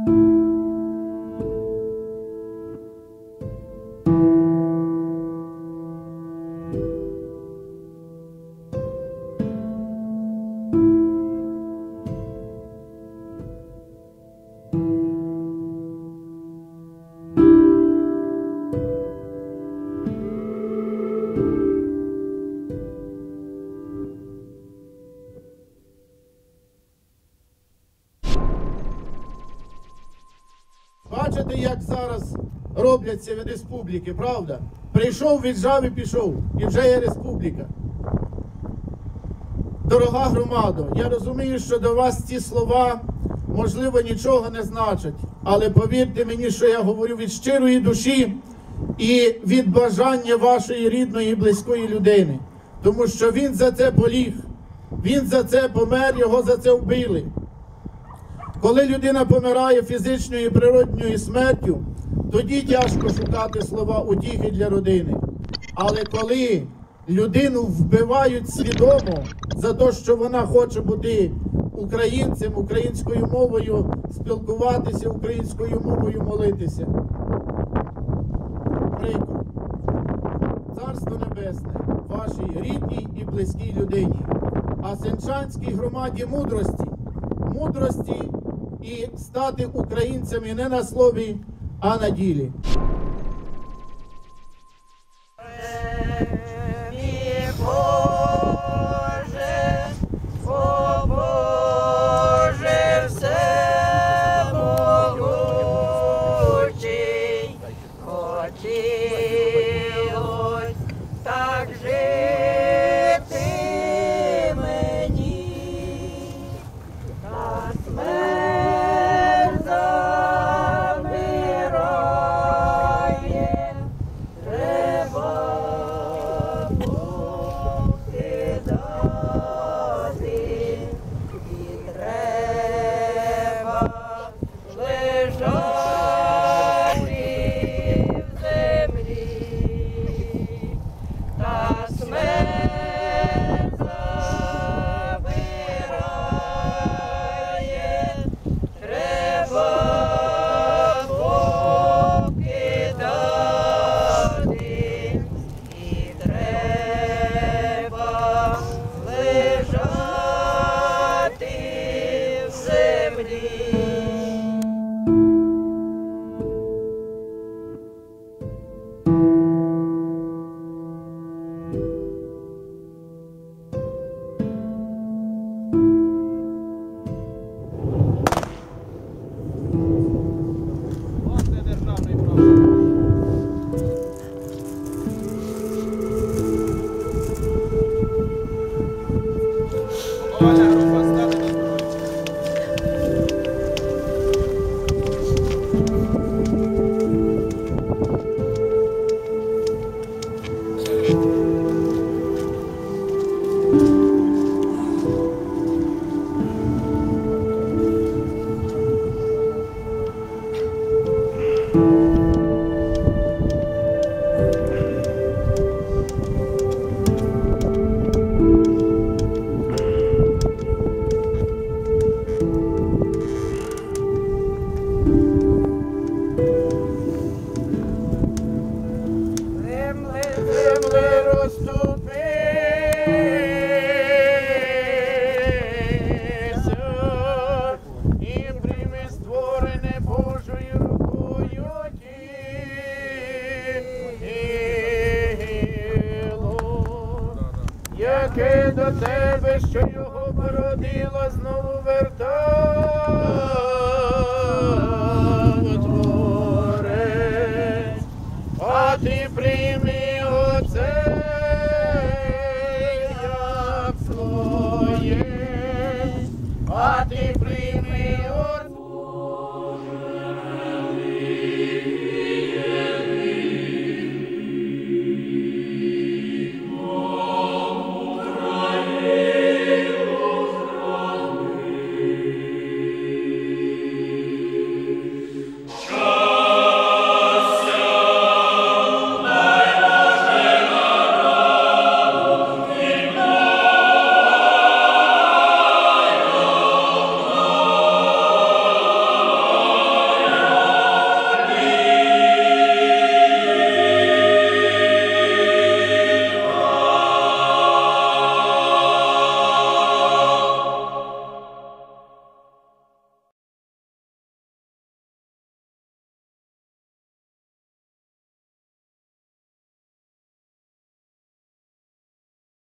Бачите, як зараз робляться від республіки, правда? Прийшов, віджав і пішов, і вже є республіка. Дорога громадо, я розумію, що до вас ці слова, можливо, нічого не значать, але повірте мені, що я говорю від щирої душі і від бажання вашої рідної і близької людини. Тому що він за це поліг, він за це помер, його за це вбили. Коли людина помирає фізичною і природньою смертю, тоді тяжко шукати слова утіхи для родини. Але коли людину вбивають свідомо за те, що вона хоче бути українцем, українською мовою спілкуватися, українською мовою молитися. Прикро. Царство Небесне вашій рідній і близькій людині, а сенчанській громаді мудрості і стати українцями не на слові, а на ділі. Землі.